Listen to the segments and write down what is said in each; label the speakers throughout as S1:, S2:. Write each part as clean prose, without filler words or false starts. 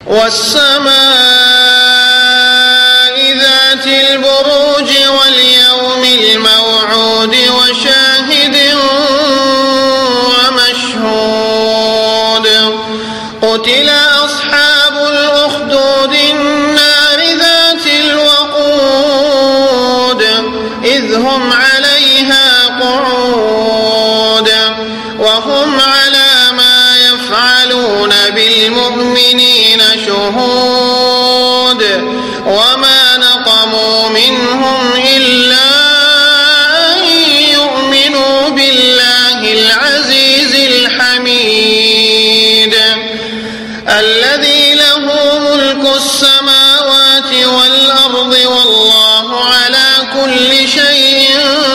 S1: والسماء ذات البروج واليوم الموعود وشاهد ومشهود قتل أصحاب الأخدود النار ذات الوقود إذ هم عليها قعود وهم على ما يفعلون بالمؤمنين شهود وما نقموا منهم إلا أن يؤمنوا بالله العزيز الحميد الذي له ملك السماوات والأرض والله على كل شيء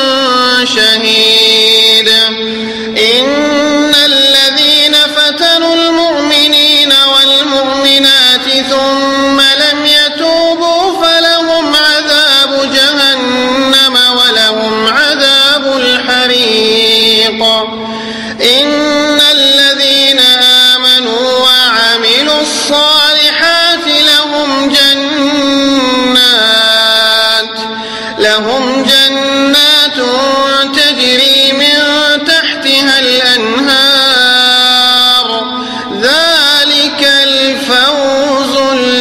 S1: شهيد إن الذين فتنوا المؤمنين والمؤمنات ثم لم يتوبوا فلهم عذاب جهنم ولهم عذاب الحريق إن الذين آمنوا وعملوا الصالحات لهم جنات تجري من تحتها الأنهار ذلك الفوز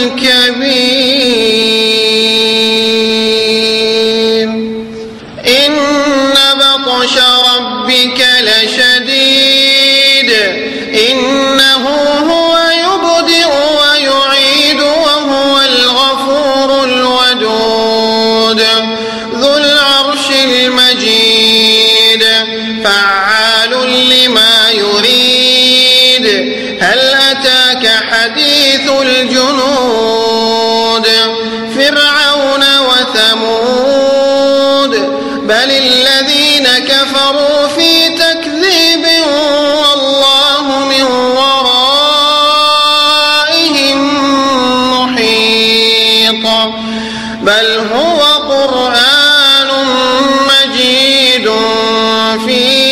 S1: الكبير إن بطش ربك لشديد إنه هو يبدئ ويعيد وهو الغفور الودود ذو العرش المجيد فعال لما يريد هل أتاك حديث الجنود فرعون وثمود بل الذين كفروا في تكذيب والله من ورائهم محيط بل هو قرآن مجيد في